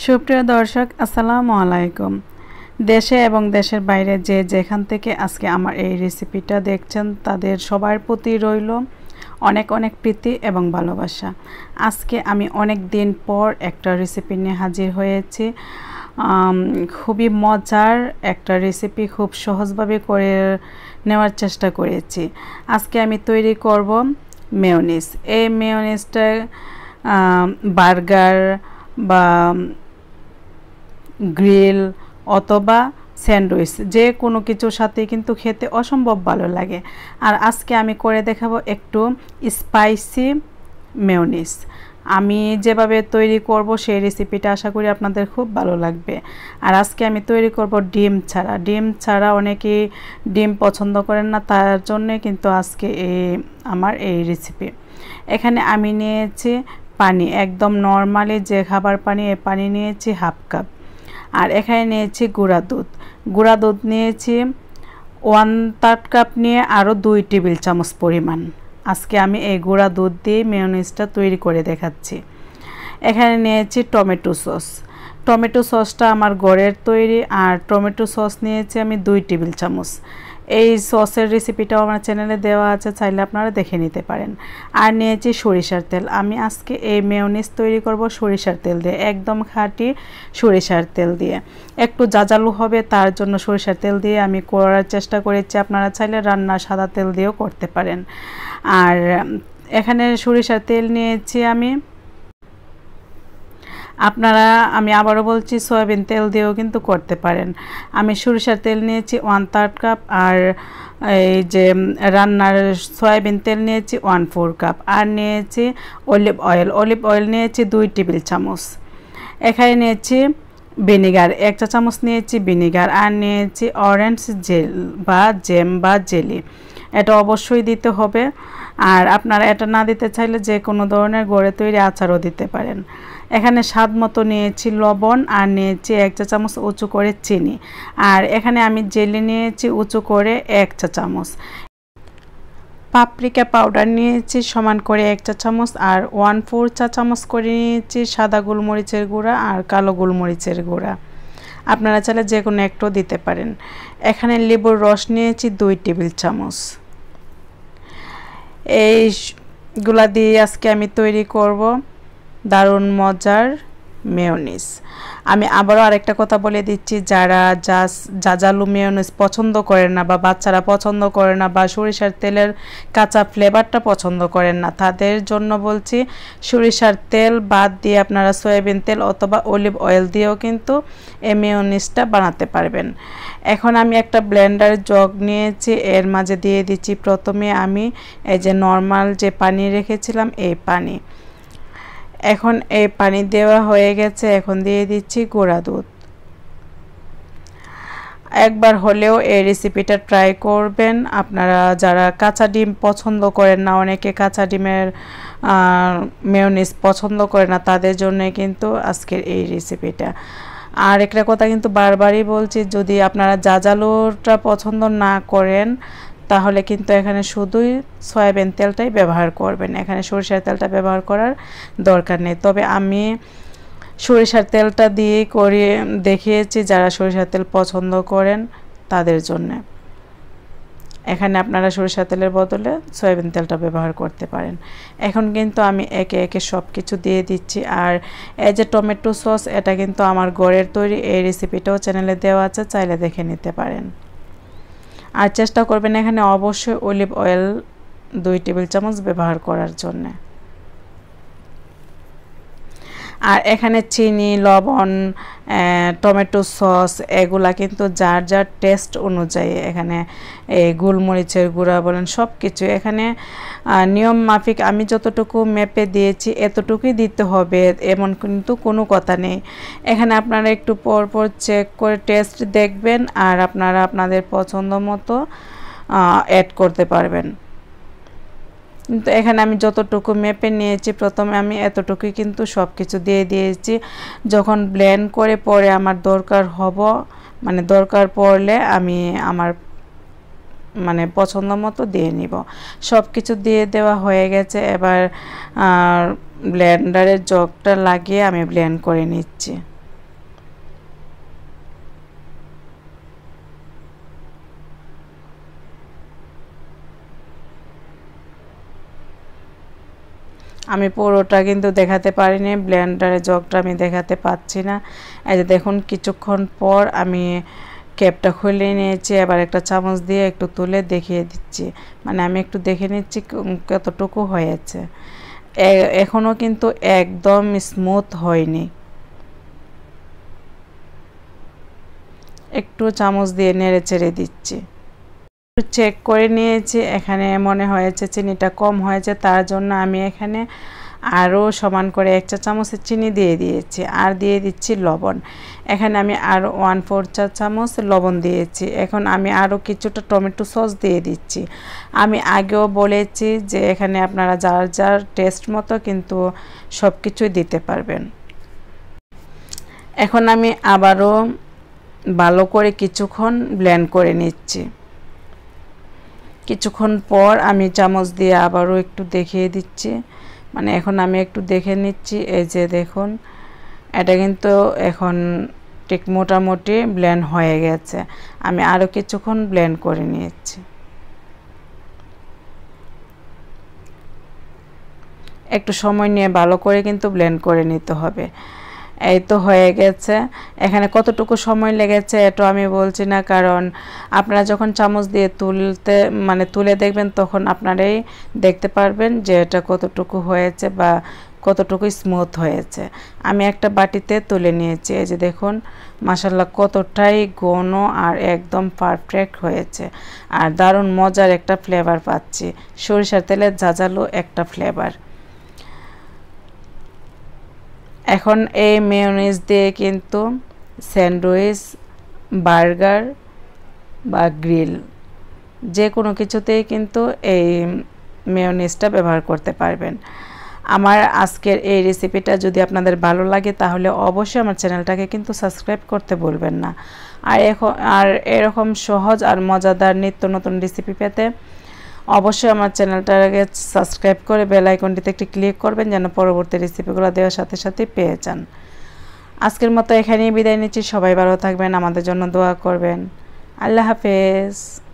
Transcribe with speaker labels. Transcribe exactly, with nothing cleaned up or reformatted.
Speaker 1: সুপ্রিয় দর্শক আসসালামু আলাইকুম। দেশে এবং দেশের বাইরে যে যেখান থেকে আজকে আমার এই রেসিপিটা দেখছেন তাদের সবার প্রতি রইল অনেক অনেক প্রীতি এবং ভালোবাসা। আজকে আমি অনেক দিন পর একটা রেসিপি নিয়ে হাজির হয়েছি। খুবই মজার একটা রেসিপি, খুব সহজভাবে করে নেওয়ার চেষ্টা করেছি। আজকে আমি তৈরি করব মেয়োনিজ। এই মেয়োনিজটা বার্গার বা গ্রিল অথবা স্যান্ডউইচ যে কোনো কিছুর সাথে কিন্তু খেতে অসম্ভব ভালো লাগে। আর আজকে আমি করে দেখাবো একটু স্পাইসি মেয়োনিজ। আমি যেভাবে তৈরি করব সেই রেসিপিটা আশা করি আপনাদের খুব ভালো লাগবে। আর আজকে আমি তৈরি করব ডিম ছাড়া। ডিম ছাড়া অনেকেই ডিম পছন্দ করেন না, তার জন্যে কিন্তু আজকে এই আমার এই রেসিপি। এখানে আমি নিয়েছি পানি, একদম নর্মালি যে খাবার পানি, এই পানি নিয়েছি হাফ কাপ। আর এখানে নিয়েছি গুঁড়া দুধ। গুঁড়া দুধ নিয়েছি ওয়ান থার্ড কাপ, নিয়ে আরও দুই টেবিল চামচ পরিমাণ। আজকে আমি এই গুঁড়া দুধ দিয়ে মেয়োনিজটা তৈরি করে দেখাচ্ছি। এখানে নিয়েছি টমেটো সস। টমেটো সসটা আমার ঘরের তৈরি, আর টমেটো সস নিয়েছি আমি দুই টেবিল চামচ। এই সসের রেসিপিটাও আমার চ্যানেলে দেওয়া আছে, চাইলে আপনারা দেখে নিতে পারেন। আর নিয়েছি সরিষার তেল। আমি আজকে এই মেয়োনিজ তৈরি করব সরিষার তেল দিয়ে, একদম খাঁটি সরিষার তেল দিয়ে। একটু জাজালু হবে, তার জন্য সরিষার তেল দিয়ে আমি করার চেষ্টা করেছি। আপনারা চাইলে রান্নার সাদা তেল দিয়েও করতে পারেন। আর এখানে সরিষার তেল নিয়েছি আমি, আপনারা আমি আবারও বলছি সয়াবিন তেল দিয়েও কিন্তু করতে পারেন। আমি সরিষার তেল নিয়েছি ওয়ান থার্ড কাপ, আর এই যে রান্নার সয়াবিন তেল নিয়েছি ওয়ান ফোর কাপ। আর নিয়েছি অলিভ অয়েল। অলিভ অয়েল নিয়েছি দুই টেবিল চামচ। এখানে নিয়েছি ভিনিগার, এক চা চামচ নিয়েছি ভিনিগার। আর নিয়েছি অরেঞ্জ জেল বা জেম বা জেলি, এটা অবশ্যই দিতে হবে। আর আপনারা এটা না দিতে চাইলে যে কোনো ধরনের ঘরে তৈরি আচারও দিতে পারেন। এখানে স্বাদ মতো নিয়েছি লবণ, আর নিয়েছি এক চা চামচ উঁচু করে চিনি। আর এখানে আমি জেলি নিয়েছি উঁচু করে এক চা চামচ। পাপরিকা পাউডার নিয়েছি সমান করে এক চা চামচ। আর ওয়ান ফোর চা চামচ করে নিয়েছি সাদা গোলমরিচের গুঁড়া আর কালো গোলমরিচের গুঁড়া। আপনারা চাইলে যে কোনো একটাও দিতে পারেন। এখানে লেবুর রস নিয়েছি দুই টেবিল চামচ। এইগুলা দিয়ে আজকে আমি তৈরি করব দারুণ মজার মেয়োনিজ। আমি আবারও আরেকটা কথা বলে দিচ্ছি, যারা জাজালু মেয়োনিজ পছন্দ করেন না, বা বাচ্চারা পছন্দ করে না, বা সরিষার তেলের কাঁচা ফ্লেভারটা পছন্দ করেন না, তাদের জন্য বলছি সরিষার তেল বাদ দিয়ে আপনারা সয়াবিন তেল অথবা অলিভ অয়েল দিয়েও কিন্তু এই মেয়োনিজটা বানাতে পারবেন। এখন আমি একটা ব্লেন্ডার জগ নিয়েছি, এর মাঝে দিয়ে দিচ্ছি প্রথমে আমি এই যে নর্মাল যে পানি রেখেছিলাম এই পানি। এখন এই পানি দেওয়া হয়ে গেছে, এখন দিয়ে দিচ্ছি গুঁড়া দুধ। একবার হলেও এই রেসিপিটা ট্রাই করবেন। আপনারা যারা কাঁচা ডিম পছন্দ করেন না, অনেকে কাঁচা ডিমের মেয়োনিজ পছন্দ করে না, তাদের জন্য কিন্তু আজকের এই রেসিপিটা। আর একটা কথা কিন্তু বারবারই বলছি, যদি আপনারা জাজালোটা পছন্দ না করেন তাহলে কিন্তু এখানে শুধুই সয়াবিন তেলটাই ব্যবহার করবেন, এখানে সরিষার তেলটা ব্যবহার করার দরকার নেই। তবে আমি সরিষার তেলটা দিয়েই করে দেখিয়েছি, যারা সরিষার তেল পছন্দ করেন তাদের জন্য। এখানে আপনারা সরিষার তেলের বদলে সয়াবিন তেলটা ব্যবহার করতে পারেন। এখন কিন্তু আমি একে একে সব কিছু দিয়ে দিচ্ছি। আর এই যে টমেটো সস, এটা কিন্তু আমার ঘরের তৈরি। এই রেসিপিটাও চ্যানেলে দেওয়া আছে, চাইলে দেখে নিতে পারেন। আর চেষ্টা করবেন এখানে অবশ্যই অলিভ অয়েল দুই টেবিল চামচ ব্যবহার করার জন্য। আর এখানে চিনি, লবণ, টমেটো সস এগুলা কিন্তু যার যার টেস্ট অনুযায়ী, এখানে এই গোলমরিচের গুঁড়া বলেন সব কিছু এখানে নিয়ম মাফিক আমি যতটুকু মেপে দিয়েছি এতটুকুই দিতে হবে, এমন কিন্তু কোনো কথা নেই। এখানে আপনারা একটু পর পর চেক করে টেস্ট দেখবেন, আর আপনারা আপনাদের পছন্দ মতো অ্যাড করতে পারবেন। কিন্তু এখানে আমি যতটুকু মেপে নিয়েছি, প্রথমে আমি এতটুকুই কিন্তু সব কিছু দিয়ে দিয়েছি। যখন ব্লেন্ড করে পরে আমার দরকার হব, মানে দরকার পড়লে আমি আমার মানে পছন্দ মতো দিয়ে নিব। সব কিছু দিয়ে দেওয়া হয়ে গেছে। এবার ব্লেন্ডারের জগটা লাগিয়ে আমি ব্লেন্ড করে নিচ্ছি। আমি পুরোটা কিন্তু দেখাতে পারিনি, ব্লেন্ডারের জগটা আমি দেখাতে পাচ্ছি না। এই যে দেখুন কিছুক্ষণ পর আমি ক্যাপটা খুলে নিয়েছি, এবার একটা চামচ দিয়ে একটু তুলে দেখিয়ে দিচ্ছি, মানে আমি একটু দেখে নিচ্ছি কতটুকু হয়েছে। এখনও কিন্তু একদম স্মুথ হয়নি, একটু চামচ দিয়ে নেড়ে চেড়ে দিচ্ছি। চেক করে নিয়েছি, এখানে মনে হয়েছে চিনিটা কম হয়েছে, তার জন্য আমি এখানে আরও সমান করে এক চা চামচের চিনি দিয়ে দিয়েছি। আর দিয়ে দিচ্ছি লবণ, এখানে আমি আরও ওয়ান ফোর চা চামচ লবণ দিয়েছি। এখন আমি আরও কিছুটা টমেটো সস দিয়ে দিচ্ছি। আমি আগেও বলেছি যে এখানে আপনারা যার যার টেস্ট মতো কিন্তু সব কিছুই দিতে পারবেন। এখন আমি আবারও ভালো করে কিছুক্ষণ ব্লেন্ড করে নিচ্ছি। কিছুক্ষণ পর আমি চামচ দিয়ে আবারও একটু দেখিয়ে দিচ্ছি, মানে এখন আমি একটু দেখে নিচ্ছি। এই যে দেখুন, এটা কিন্তু এখন ঠিক মোটামুটি ব্লেন্ড হয়ে গেছে। আমি আরও কিছুক্ষণ ব্লেন্ড করে নিয়েছি। একটু সময় নিয়ে ভালো করে কিন্তু ব্লেন্ড করে নিতে হবে। এই তো হয়ে গেছে। এখানে কতটুকু সময় লেগেছে এটা আমি বলছি না, কারণ আপনারা যখন চামচ দিয়ে তুলতে মানে তুলে দেখবেন তখন আপনারাই দেখতে পারবেন যে এটা কতটুকু হয়েছে বা কতটুকু স্মুথ হয়েছে। আমি একটা বাটিতে তুলে নিয়েছি। এই যে দেখুন মাশাআল্লাহ কতটাই ঘন আর একদম পারফেক্ট হয়েছে, আর দারুণ মজার একটা ফ্লেভার পাচ্ছি, সরিষার তেলের ঝাঁঝালো একটা ফ্লেভার। এখন এই মেয়োনিজ দিয়ে কিন্তু স্যান্ডউইচ, বার্গার বা গ্রিল যে কোনো কিছুতেই কিন্তু এই মেয়োনিজটা ব্যবহার করতে পারবেন। আমার আজকের এই রেসিপিটা যদি আপনাদের ভালো লাগে তাহলে অবশ্যই আমার চ্যানেলটাকে কিন্তু সাবস্ক্রাইব করতে ভুলবেন না। আর এখন আর এরকম সহজ আর মজাদার নিত্য নতুন রেসিপি পেতে অবশ্যই আমার চ্যানেলটাকে সাবস্ক্রাইব করে বেল আইকনটিতে একটি ক্লিক করবেন, যেন পরবর্তী রেসিপিগুলো দেওয়ার সাথে সাথে পেয়ে যান। আজকের মতো এখানেই বিদায় নিচ্ছি। সবাই ভালো থাকবেন, আমাদের জন্য দোয়া করবেন। আল্লাহ হাফেজ।